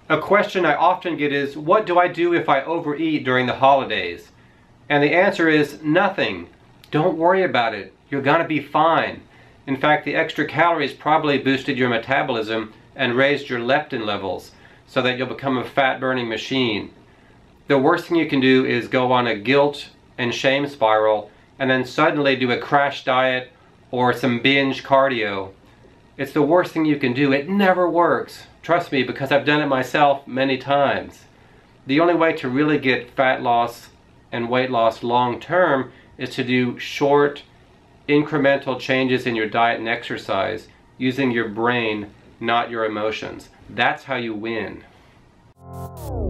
A question I often get is, what do I do if I overeat during the holidays? And the answer is nothing. Don't worry about it. You're gonna be fine. In fact, the extra calories probably boosted your metabolism and raised your leptin levels so that you'll become a fat-burning machine. The worst thing you can do is go on a guilt and shame spiral and then suddenly do a crash diet or some binge cardio. It's the worst thing you can do. It never works. Trust me, because I've done it myself many times. The only way to really get fat loss and weight loss long term is to do short, incremental changes in your diet and exercise using your brain, not your emotions. That's how you win.